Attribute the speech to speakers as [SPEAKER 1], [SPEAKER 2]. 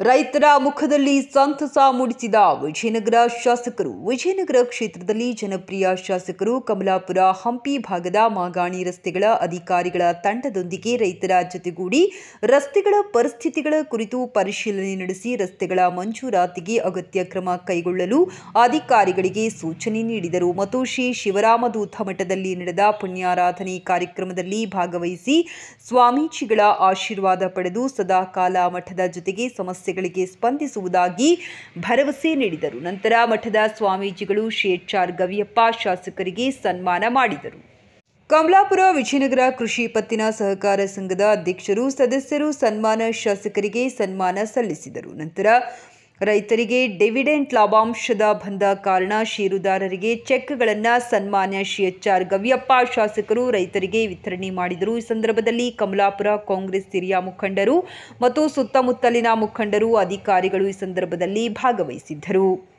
[SPEAKER 1] ರೈತರ ಮುಖದಲ್ಲಿ ಸಂತಸ ಮೂಡಿಸಿದ ವಿಜಯನಗರ ಶಾಸಕರು. ವಿಜಯನಗರ ಕ್ಷೇತ್ರದಲ್ಲಿ ಜನಪ್ರಿಯ ಶಾಸಕರು ಕಮಲಾಪುರ ಹಂಪಿ ಭಾಗದ ಮಾಗಾಣಿ ರಸ್ತೆಗಳ ಅಧಿಕಾರಿಗಳ ತಂಡದೊಂದಿಗೆ ರೈತರ ಜೊತೆಗೂಡಿ ರಸ್ತೆಗಳ ಪರಿಸ್ಥಿತಿಗಳ ಕುರಿತು ಪರಿಶೀಲನೆ ನಡೆಸಿ ರಸ್ತೆಗಳ ಮಂಜೂರಾತಿಗೆ ಅಗತ್ಯ ಕ್ರಮ ಕೈಗೊಳ್ಳಲು ಅಧಿಕಾರಿಗಳಿಗೆ ಸೂಚನೆ ನೀಡಿದರು ಮತ್ತು ಶ್ರೀ ಶಿವರಾಮದೂತ ಮಠದಲ್ಲಿ ನಡೆದ ಪುಣ್ಯಾರಾಧನೆ ಕಾರ್ಯಕ್ರಮದಲ್ಲಿ ಭಾಗವಹಿಸಿ ಸ್ವಾಮೀಜಿಗಳ ಆಶೀರ್ವಾದ ಪಡೆದು ಸದಾಕಾಲ ಮಠದ ಜೊತೆಗೆ ಸಮಸ್ಯೆಗಳಿಗೆ ಸ್ಪಂದಿಸುವುದಾಗಿ ಭರವಸೆ ನೀಡಿದರು. ನಂತರ ಮಠದ ಸ್ವಾಮೀಜಿಗಳು ಶ್ರೀ ಎಚ್.ಆರ್. ಗವಿಯಪ್ಪ ಶಾಸಕರಿಗೆ ಸನ್ಮಾನ ಮಾಡಿದರು. ಕಮಲಾಪುರ ವಿಜಯನಗರ ಕೃಷಿ ಪತ್ತಿನ ಸಹಕಾರ ಸಂಘದ ಅಧ್ಯಕ್ಷರು ಸದಸ್ಯರು ಸನ್ಮಾನ ಶಾಸಕರಿಗೆ ಸನ್ಮಾನ ಸಲ್ಲಿಸಿದರು. ನಂತರ ರೈತರಿಗೆ ಡಿವಿಡೆಂಟ್ ಲಾಭಾಂಶದ ಬಂದ ಕಾರಣ ಷೇರುದಾರರಿಗೆ ಚೆಕ್ಗಳನ್ನು ಸನ್ಮಾನ್ಯ ಶ್ರೀ ಎಚ್.ಆರ್. ಗವಿಯಪ್ಪ ಶಾಸಕರು ರೈತರಿಗೆ ವಿತರಣೆ ಮಾಡಿದರು. ಈ ಸಂದರ್ಭದಲ್ಲಿ ಕಮಲಾಪುರ ಕಾಂಗ್ರೆಸ್ ಹಿರಿಯ ಮುಖಂಡರು ಮತ್ತು ಸುತ್ತಮುತ್ತಲಿನ ಮುಖಂಡರು ಅಧಿಕಾರಿಗಳು ಈ ಸಂದರ್ಭದಲ್ಲಿ ಭಾಗವಹಿಸಿದ್ದರು.